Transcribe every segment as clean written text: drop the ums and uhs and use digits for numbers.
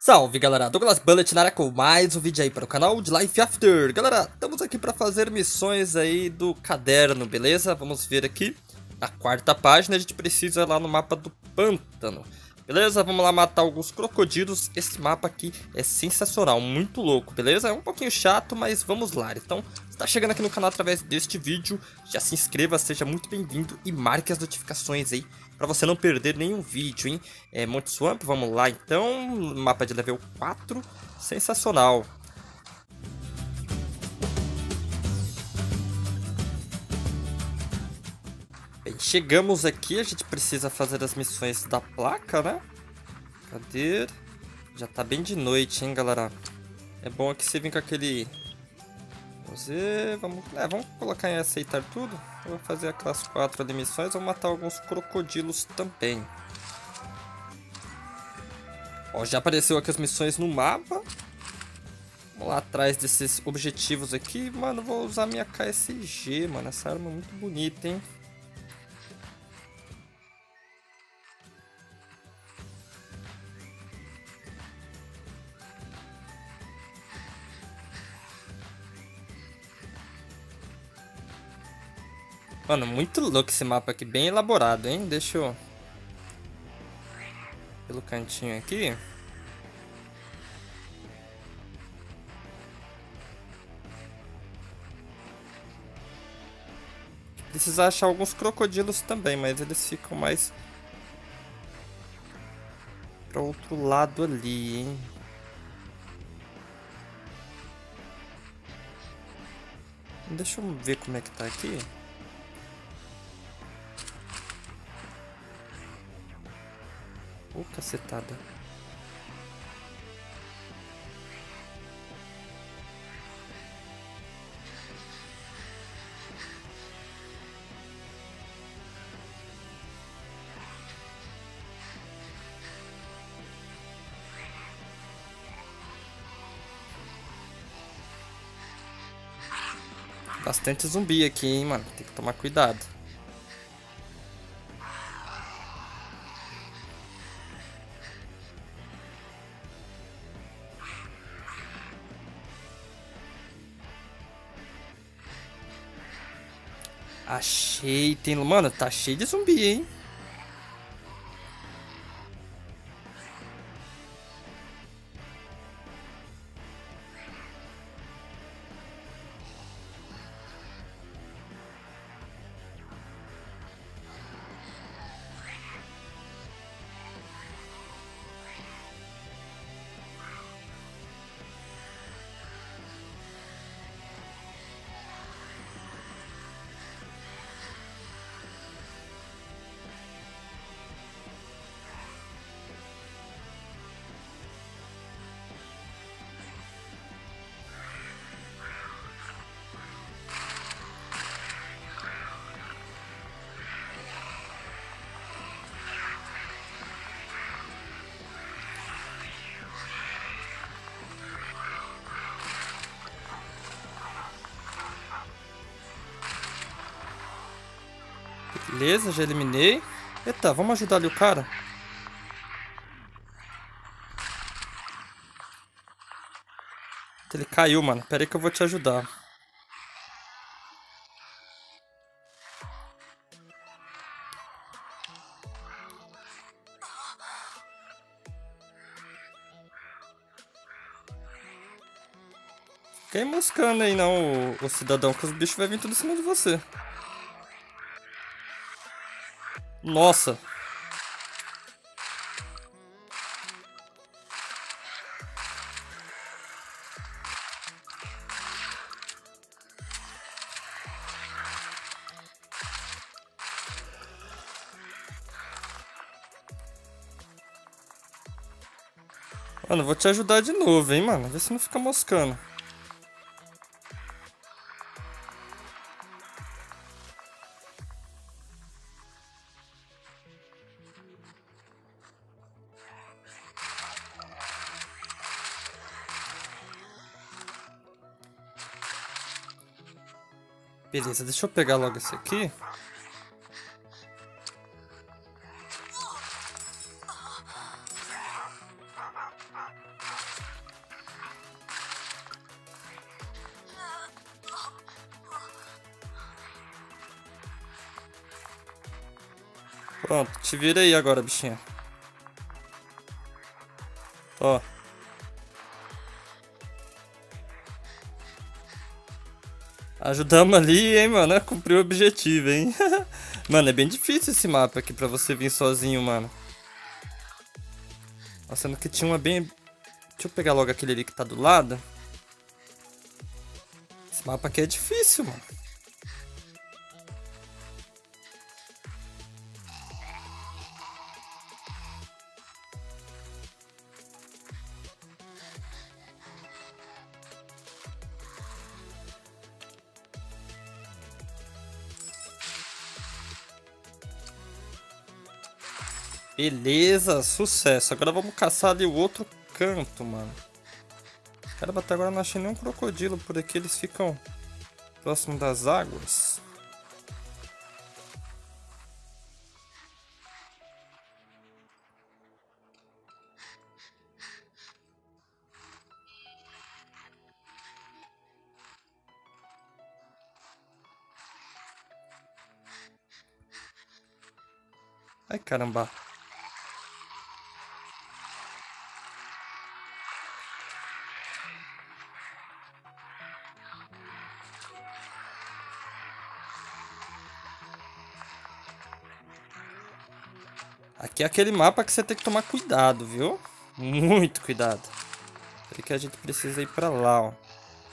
Salve galera, Douglas Bullet na área com mais um vídeo aí para o canal de Life After. Galera, estamos aqui para fazer missões aí do caderno, beleza? Vamos ver aqui a quarta página, a gente precisa ir lá no mapa do pântano. Beleza? Vamos lá matar alguns crocodilos. Esse mapa aqui é sensacional, muito louco, beleza? É um pouquinho chato, mas vamos lá. Então, se tá chegando aqui no canal através deste vídeo, já se inscreva, seja muito bem-vindo e marque as notificações aí para você não perder nenhum vídeo, hein? Monte Swamp, vamos lá então. Mapa de level 4, sensacional. Bem, chegamos aqui, a gente precisa fazer as missões da placa, né? Cadê? Já tá bem de noite, hein, galera? É bom aqui você vir com aquele... Vamos colocar em aceitar tudo. Eu vou fazer aquelas 4 ali missões, vou matar alguns crocodilos também. Ó, já apareceu aqui as missões no mapa. Vamos lá atrás desses objetivos aqui. Mano, vou usar minha KSG, mano. Essa arma é muito bonita, hein? Mano, muito louco esse mapa aqui, bem elaborado, hein? Deixa eu... Pelo cantinho aqui. Precisa achar alguns crocodilos também, mas eles ficam mais... para outro lado ali, hein? Deixa eu ver como é que tá aqui. Ô, cacetada. Bastante zumbi aqui, hein, mano. Tem que tomar cuidado. Achei, tem... Mano, tá cheio de zumbi, hein? Beleza, já eliminei. Eita, vamos ajudar ali o cara. Ele caiu, mano. Pera aí que eu vou te ajudar. Fica aí moscando aí não, o cidadão, que os bichos vão vir tudo em cima de você. Nossa. Mano, vou te ajudar de novo, hein, mano. Vê se não fica moscando. Beleza, deixa eu pegar logo esse aqui. Pronto, te vira aí agora, bichinha. Ó. Ajudamos ali, hein, mano. Cumpriu o objetivo, hein. Mano, é bem difícil esse mapa aqui pra você vir sozinho, mano. Nossa, sendo que tinha uma bem... Deixa eu pegar logo aquele ali que tá do lado. Esse mapa aqui é difícil, mano. Beleza, sucesso. Agora vamos caçar ali o outro canto, mano. Caramba, até agora não achei nenhum crocodilo por aqui. Eles ficam próximo das águas. Ai, caramba. Aqui é aquele mapa que você tem que tomar cuidado, viu? Muito cuidado. Por que a gente precisa ir pra lá, ó.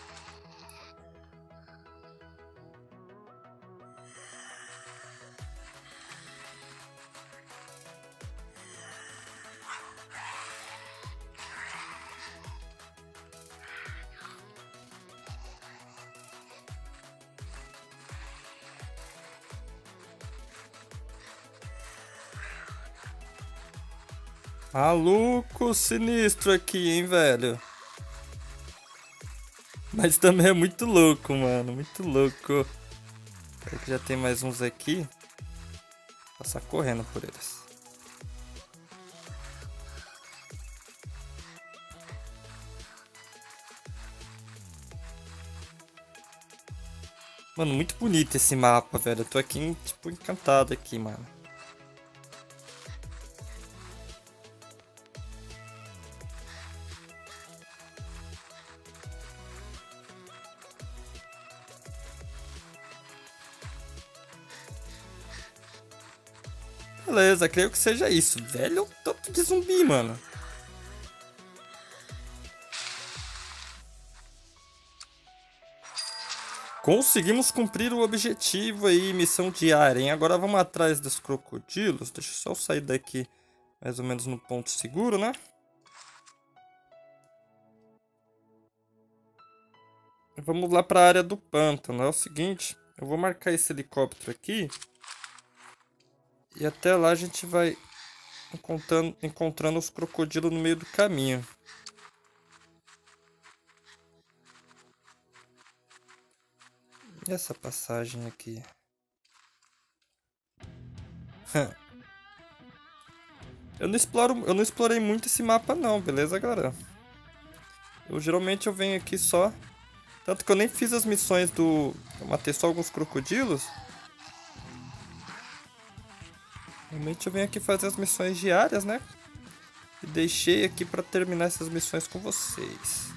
Maluco sinistro aqui, hein, velho. Mas também é muito louco, mano. Muito louco. Será que já tem mais uns aqui? Passar correndo por eles. Mano, muito bonito esse mapa, velho. Eu tô aqui, tipo, encantado aqui, mano. Beleza, creio que seja isso. Velho, um tanto de zumbi, mano. Conseguimos cumprir o objetivo aí, missão diária, hein? Agora vamos atrás dos crocodilos. Deixa eu só sair daqui mais ou menos no ponto seguro, né? Vamos lá para a área do pântano. É o seguinte, eu vou marcar esse helicóptero aqui. E até lá a gente vai encontrando os crocodilos no meio do caminho. E essa passagem aqui? Eu não explorei muito esse mapa não, beleza, galera? Geralmente eu venho aqui só... Tanto que eu nem fiz as missões do... Eu matei só alguns crocodilos. Realmente eu venho aqui fazer as missões diárias, né? E deixei aqui pra terminar essas missões com vocês.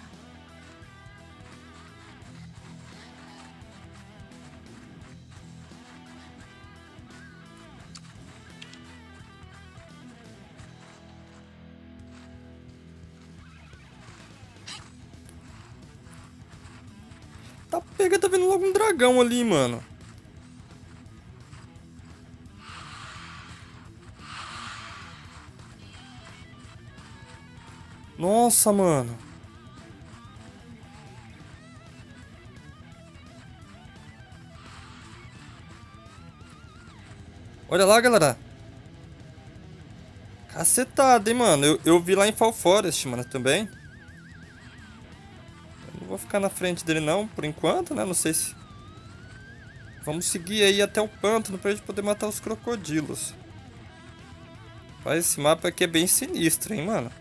Tá pega, tá vendo logo um dragão ali, mano. Nossa, mano. Olha lá, galera. Cacetada, hein, mano. Eu vi lá em Fall Forest, mano, também. Eu não vou ficar na frente dele não, por enquanto, né? Não sei se... Vamos seguir aí até o pântano pra gente poder matar os crocodilos. Mas esse mapa aqui é bem sinistro, hein, mano.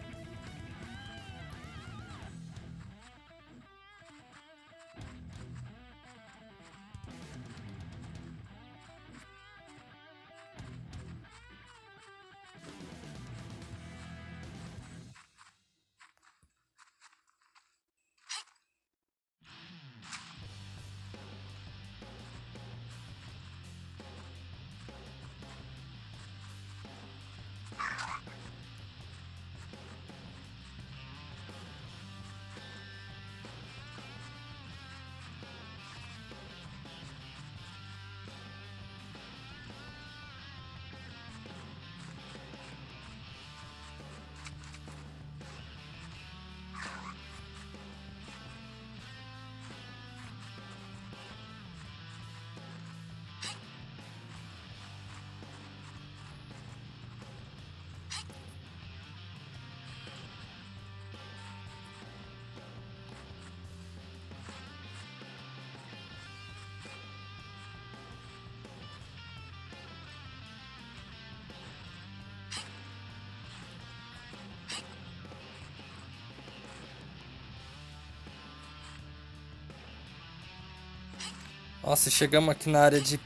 Nossa, chegamos aqui na área de...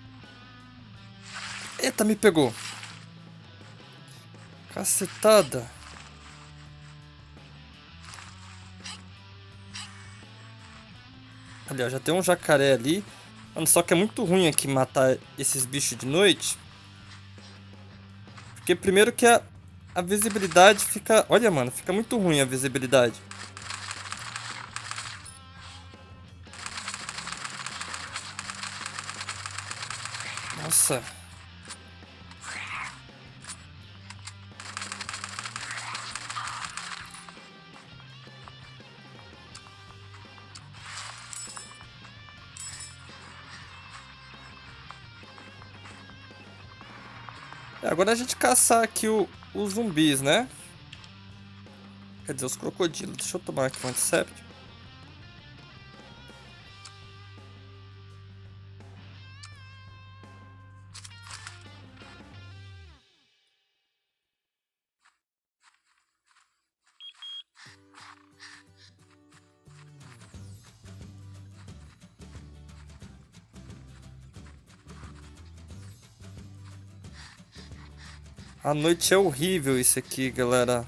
Eita, me pegou. Cacetada. Ali, ó, já tem um jacaré ali. Mano, só que é muito ruim aqui matar esses bichos de noite. Porque primeiro que a visibilidade fica... Olha, mano, fica muito ruim a visibilidade. Nossa. Agora a gente caçar aqui os zumbis, né? Quer dizer, os crocodilos. Deixa eu tomar aqui um antisséptico. A noite é horrível isso aqui, galera.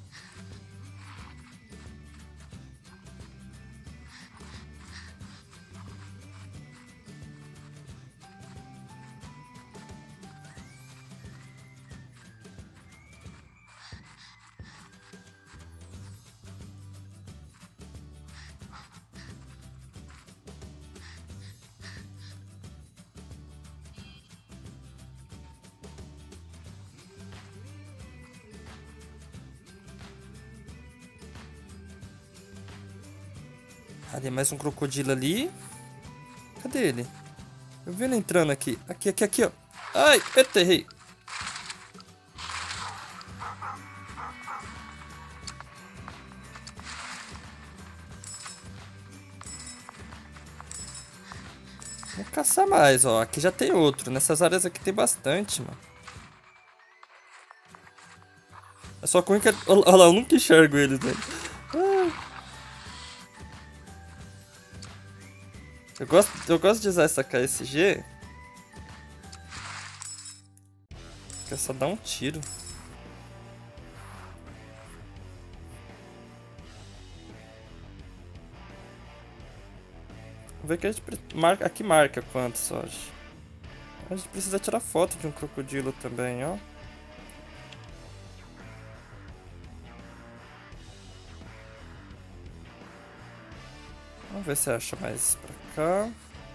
Ali, mais um crocodilo ali. Cadê ele? Eu vi ele entrando aqui. Aqui, ó. Ai, eita, errei. Vou caçar mais, ó. Aqui já tem outro. Nessas áreas aqui tem bastante, mano. É só ruim que... Olha lá, eu nunca enxergo eles, né? Eu gosto de usar essa KSG. Que é só dar um tiro. Vamos ver que a gente marca. Aqui marca quantos só. A gente precisa tirar foto de um crocodilo também, ó. Vamos ver se acha mais pra cá.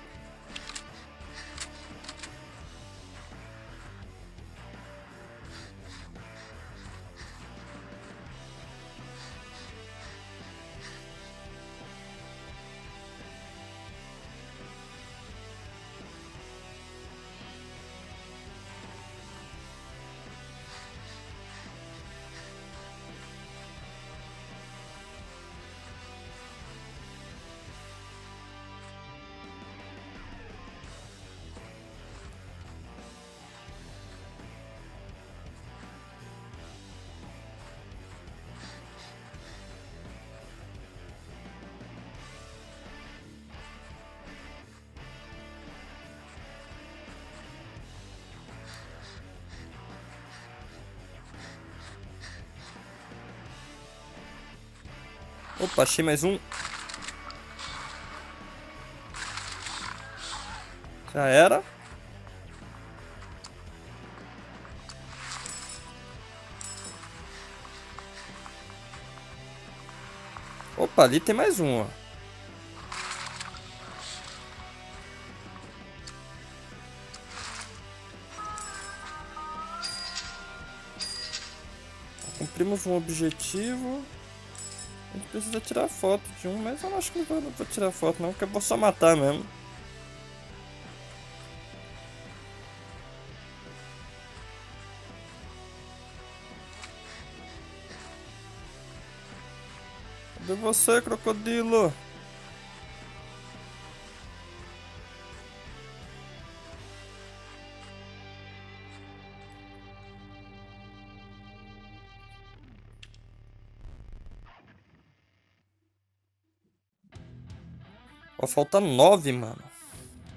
Opa, achei mais um. Já era. Opa, ali tem mais um, ó. Cumprimos um objetivo. A gente precisa tirar foto de um, mas eu não acho que não vou tirar foto não, porque eu vou só matar mesmo. Cadê você, crocodilo? Ó, falta 9, mano.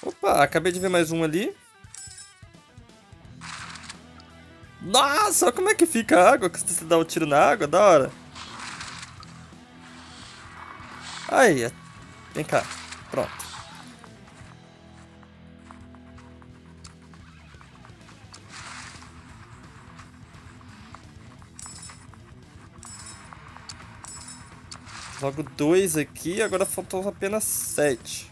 Opa, acabei de ver mais um ali. Nossa, olha como é que fica a água, que você dá um tiro na água, da hora. Aí, vem cá, pronto. Logo 2 aqui, agora faltam apenas 7.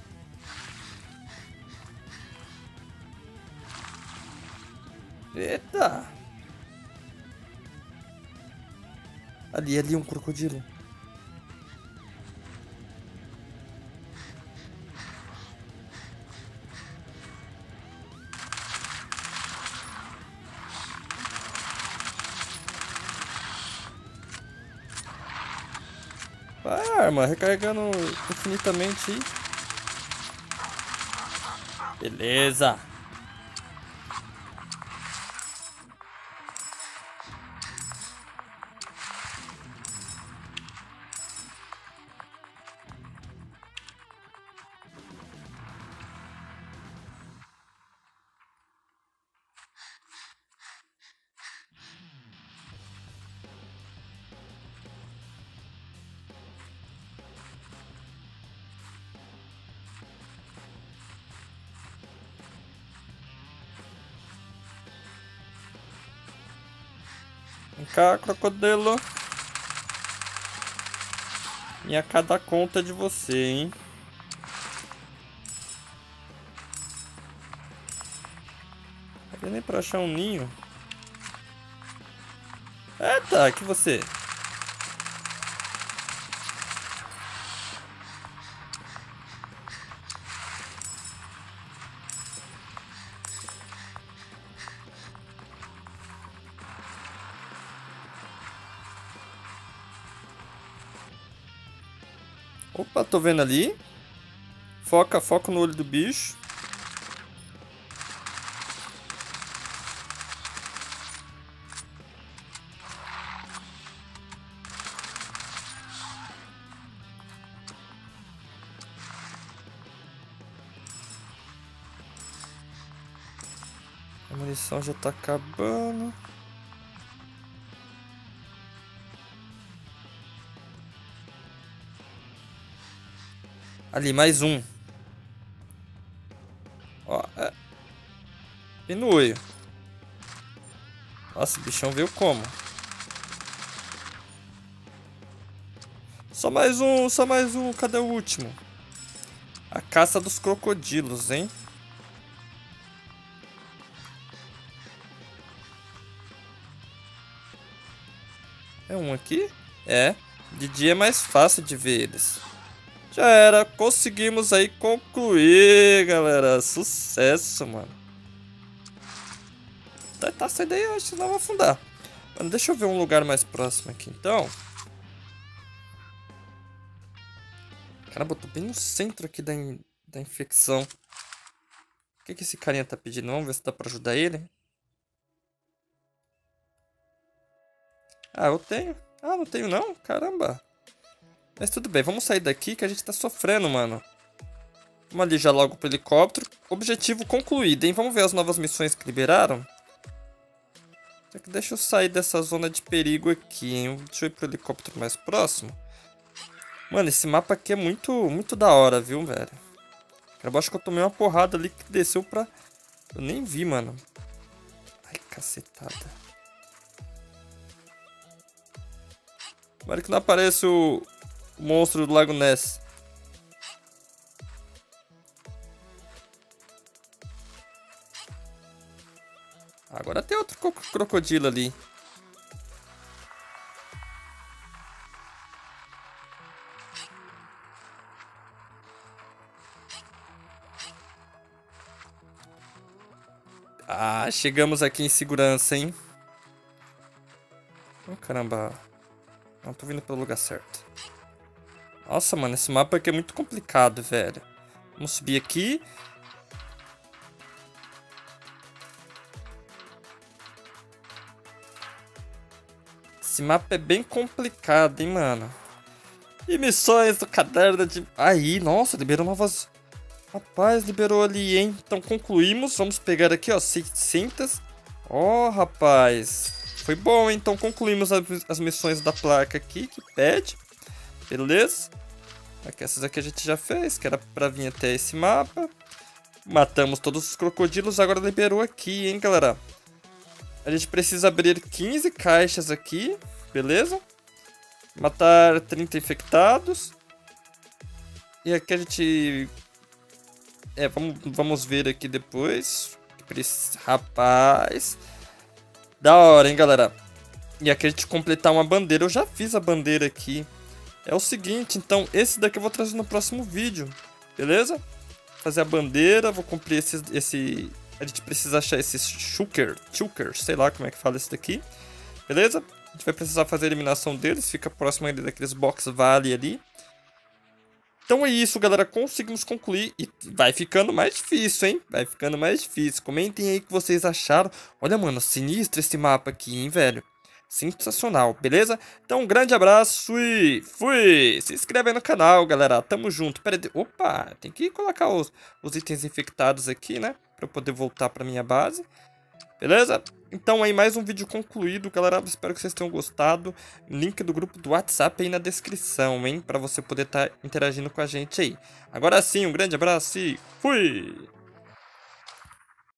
Eita! Ali um crocodilo. Vai, arma, recarregando infinitamente aí. Beleza. Vem cá, crocodilo. Minha cada conta de você, hein? Não dá nem pra achar um ninho. Eita, que você? Opa, tô vendo ali. Foca no olho do bicho. A munição já tá acabando. Ali, mais um. Ó, bem no olho. Nossa, o bichão veio como? Só mais um, só mais um. Cadê o último? A caça dos crocodilos, hein? É um aqui? É. De dia é mais fácil de ver eles. Já era. Conseguimos aí concluir, galera. Sucesso, mano. Tá saindo aí, eu acho que não vai afundar. Mano, deixa eu ver um lugar mais próximo aqui, então. Caramba, eu tô bem no centro aqui da infecção. O que esse carinha tá pedindo? Vamos ver se dá pra ajudar ele. Ah, eu tenho. Ah, não tenho não? Caramba. Mas tudo bem, vamos sair daqui que a gente tá sofrendo, mano. Vamos ali já logo pro helicóptero. Objetivo concluído, hein? Vamos ver as novas missões que liberaram. Só que deixa eu sair dessa zona de perigo aqui, hein? Deixa eu ir pro helicóptero mais próximo. Mano, esse mapa aqui é muito da hora, viu, velho? Eu acho que eu tomei uma porrada ali que desceu pra... Eu nem vi, mano. Ai, cacetada. Tomara que não apareça o monstro do Lago Ness. Agora tem outro crocodilo ali. Ah, chegamos aqui em segurança, hein? Oh, caramba. Não tô vindo pelo lugar certo. Nossa, mano, esse mapa aqui é muito complicado, velho. Vamos subir aqui. Esse mapa é bem complicado, hein, mano. E missões do caderno de... Aí, nossa, liberou novas... Rapaz, liberou ali, hein? Então concluímos. Vamos pegar aqui, ó, 600. Ó, rapaz. Foi bom, hein? Então concluímos as missões da placa aqui que pede. Beleza? Aqui, essas aqui a gente já fez, que era pra vir até esse mapa. Matamos todos os crocodilos, agora liberou aqui, hein, galera? A gente precisa abrir 15 caixas aqui, beleza? Matar 30 infectados. E aqui a gente... vamos ver aqui depois. Rapaz. Da hora, hein, galera? E aqui a gente completar uma bandeira. Eu já fiz a bandeira aqui. É o seguinte, então, esse daqui eu vou trazer no próximo vídeo. Beleza? Fazer a bandeira, vou cumprir esse... A gente precisa achar esse shulker, sei lá como é que fala esse daqui. Beleza? A gente vai precisar fazer a eliminação deles, fica próximo ali daqueles box vale ali. Então é isso, galera, conseguimos concluir e vai ficando mais difícil, hein? Vai ficando mais difícil. Comentem aí o que vocês acharam. Olha, mano, sinistro esse mapa aqui, hein, velho? Sensacional, beleza? Então um grande abraço e fui! Se inscreve aí no canal, galera. Tamo junto. Pera aí. Opa, tem que colocar os itens infectados aqui, né? Pra eu poder voltar pra minha base. Beleza? Então aí mais um vídeo concluído, galera. Espero que vocês tenham gostado. Link do grupo do WhatsApp aí na descrição, hein? Pra você poder estar interagindo com a gente aí. Agora sim, um grande abraço e fui!